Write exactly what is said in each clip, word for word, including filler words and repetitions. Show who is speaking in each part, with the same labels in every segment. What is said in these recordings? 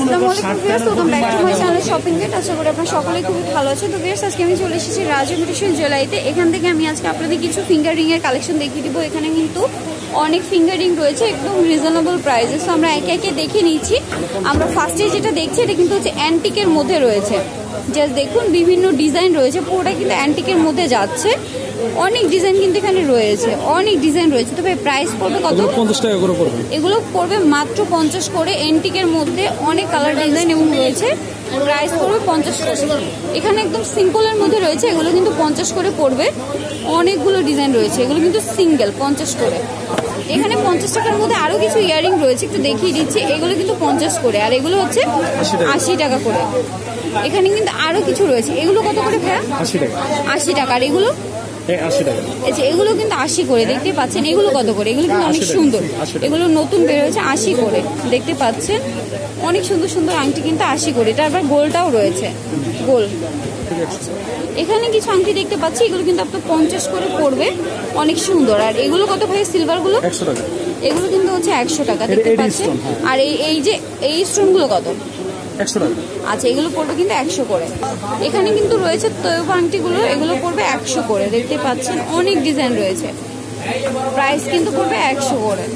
Speaker 1: আসসালামু আলাইকুম viewers, welcome back to my channel shopping gate. আশা করি আপনারা সকলেই খুব ভালো আছেন। তো ভিউয়ার্স, আজকে আমি চলে এসেছি রাজ ইমিটেশন জুয়েলারিতে। এখান থেকে আমি আজকে আপনাদের কিছু ফিঙ্গার রিং এর কালেকশন দেখিয়ে দিব। এখানে কিন্তু অনেক ফিঙ্গার রিং রয়েছে একদম রিজনেবল প্রাইসে। সো আমরা একে একে দেখে নিচ্ছি। আমরা ফার্স্টে যেটা দেখছি এটা কিন্তু হচ্ছে অ্যান্টিকের মধ্যে রয়েছে। জাস্ট দেখুন, বিভিন্ন ডিজাইন রয়েছে, পুরোটা কিন্তু অ্যান্টিকের মধ্যে যাচ্ছে। অনেক ডিজাইন কিন্তু এখানে রয়েছে, অনেক ডিজাইন রয়েছে। তবে প্রাইস পড়বে কত? পঞ্চাশ টাকা করে পড়বে। এগুলো পড়বে মাত্র পঞ্চাশ করে। এন্টিকের মধ্যে অনেক কালার ডিজাইন এবং রয়েছে, প্রাইস পড়বে পঞ্চাশ করে। এখানে একদম সিম্পলের মধ্যে রয়েছে, এগুলো কিন্তু পঞ্চাশ করে পড়বে। অনেকগুলো ডিজাইন রয়েছে, এগুলো কিন্তু সিঙ্গেল পঞ্চাশ করে। এখানে পঞ্চাশ টাকার মধ্যে আরো কিছু ইয়ারিং রয়েছে, একটু দেখিয়ে দিচ্ছি। এগুলো কিন্তু পঞ্চাশ করে, আর এগুলো হচ্ছে আশি টাকা করে। এখানে কিন্তু আরো কিছু রয়েছে, এগুলো কত করে ভাইয়া? আশি টাকা। আশি টাকা। আর এগুলো এগুলো কিন্তু আশি করে, দেখতে পাচ্ছেন। এগুলো কত করে? এগুলো কিন্তু অনেক সুন্দর, এগুলো নতুন বের হয়েছে, আশি করে। দেখতে পাচ্ছেন অনেক সুন্দর সুন্দর আংটি কিন্তু আশি করে। এটা আবার গোলটাও রয়েছে, গোল। এখানে কিছু আংটি দেখতে পাচ্ছি, এগুলো কিন্তু আপনার পঞ্চাশ করে পড়বে, অনেক সুন্দর। আর এগুলো কত ভাই? সিলভার গুলো এগুলো কিন্তু হচ্ছে একশো টাকা, দেখতে পাচ্ছেন। আর এই এই যে এই স্টোন গুলো কত? একশো টাকা। আচ্ছা, এগুলো পড়বে কিন্তু একশো করে। এখানে কিন্তু রয়েছে তৈব আংটিগুলো, এগুলো পড়বে একশো করে। দেখতে পাচ্ছেন অনেক ডিজাইন রয়েছে, প্রাইস কিন্তু পড়বে একশো করে।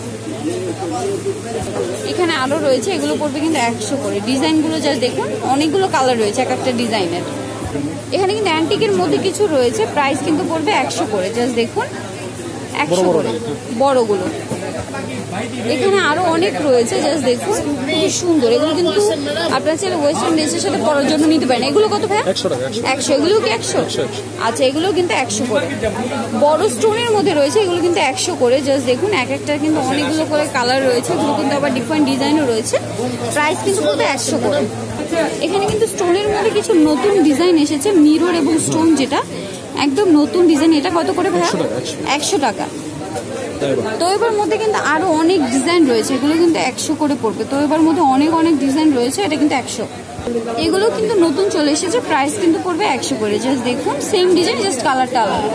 Speaker 1: এখানে আরো রয়েছে, এগুলো পড়বে কিন্তু একশো করে। ডিজাইনগুলো যা দেখুন, অনেকগুলো কালার রয়েছে এক একটা ডিজাইনের। এখানে কিন্তু অ্যান্টিকের মধ্যে কিছু রয়েছে, প্রাইস কিন্তু পড়বে একশো করে। জাস্ট দেখুন, একশো করে বড়গুলো। এখানে আরো অনেক রয়েছে, জাস্ট দেখুন, খুব সুন্দর। এগুলো কিন্তু আপনার চাইলে ওয়েস্টার্ন ড্রেসের সাথে পরার জন্য নিতে পারেন। এগুলো কত ভাই? একশো। এগুলো কি একশো? আচ্ছা, এগুলো কিন্তু একশো করে। বড় স্টোনের মধ্যে রয়েছে, এগুলো কিন্তু একশো করে। জাস্ট দেখুন, এক একটা কিন্তু অনেকগুলো করে কালার রয়েছে, এগুলো কিন্তু আবার ডিফারেন্ট ডিজাইনও রয়েছে। প্রাইস কিন্তু পড়বে একশো করে। এখানে কিন্তু স্টোনের মধ্যে কিছু নতুন ডিজাইন এসেছে, মিরর এবং স্টোন, যেটা একদম নতুন ডিজাইন। এটা কত করে ভাই? একশো টাকা। তো এবার মধ্যে কিন্তু আরো অনেক ডিজাইন রয়েছে, এগুলো কিন্তু একশো করে পড়বে। তো এবার মধ্যে অনেক অনেক ডিজাইন রয়েছে, এটা কিন্তু একশো। এগুলো কিন্তু নতুন চলে এসেছে, প্রাইস কিন্তু পড়বে একশো করে। জাস্ট দেখুন, সেম ডিজাইন, জাস্ট কালারটা আলাদা।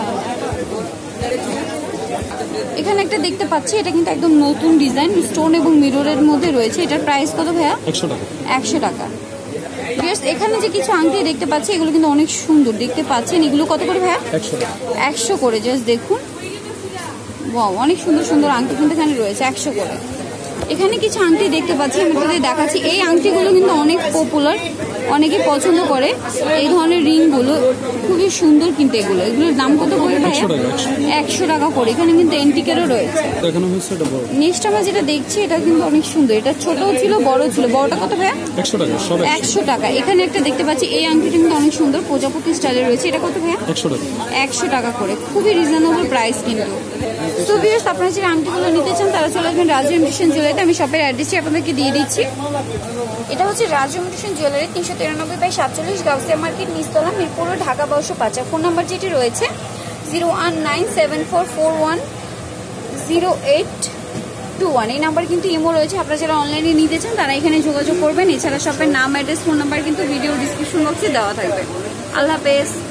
Speaker 1: এখানে একটা দেখতে পাচ্ছি, এটা কিন্তু একদম নতুন ডিজাইন, স্টোন এবং মিররের মধ্যে রয়েছে। এটার প্রাইস কত ভাইয়া? একশো টাকা। একশো টাকা। এখানে যে কিছু আংটি দেখতে পাচ্ছি, এগুলো কিন্তু অনেক সুন্দর, দেখতে পাচ্ছেন। এগুলো কত করে ভাইয়া? একশো করে। জাস্ট দেখুন, ওয়াও, অনেক সুন্দর সুন্দর আংটি কিন্তু এখানে রয়েছে, একশো করে। এখানে কিছু আংটি দেখতে পাচ্ছি, আমি আপনাদের দেখাচ্ছি। এই আংটিগুলো কিন্তু অনেক পপুলার, অনেকে পছন্দ করে এই ধরনের রিংগুলো, খুবই সুন্দর কিন্তু এগুলো। এগুলোর দাম কত করে ভাইয়া? একশো টাকা করে। এখানে কিন্তু এন্টিকেরও রয়েছে। নেক্সট আমরা যেটা দেখছি, এটা কিন্তু অনেক সুন্দর। এটা ছোট ছিল, বড় ছিল। বড়টা কত ভাইয়া? একশো টাকা। এখানে একটা দেখতে পাচ্ছি, এই আংটিটা কিন্তু অনেক সুন্দর, প্রজাপতি স্টাইলে রয়েছে। এটা কত ভাইয়া? একশো টাকা করে। খুবই রিজনেবল প্রাইস কিন্তু। তো ভিউয়ার্স, আপনারা যে আংটিগুলো নিতে চান তারা চলে আসবেন রাজ ইমিটেশন জুয়েলারিতে। আমি শপের অ্যাড্রেসটি আপনাদেরকে দিয়ে দিচ্ছি। এটা হচ্ছে রাজ ইমিটেশন জুয়েলারি, তিনশো তিরানব্বই বাই সাতচল্লিশ, গাউসিয়া মার্কেট, নিচতলা, মিরপুর, ঢাকা বারোশো পাঁচ। ফোন নাম্বার যেটি রয়েছে zero one nine seven four four one zero eight two one. এই নাম্বার কিন্তু ইমো রয়েছে। আপনারা যারা অনলাইনে নিতে চান তারা এখানে যোগাযোগ করবেন। এছাড়া শপের নাম, অ্যাড্রেস, ফোন নাম্বার কিন্তু ভিডিও ডিসক্রিপশন বক্সে দেওয়া থাকবে। আল্লাহ হাফেজ।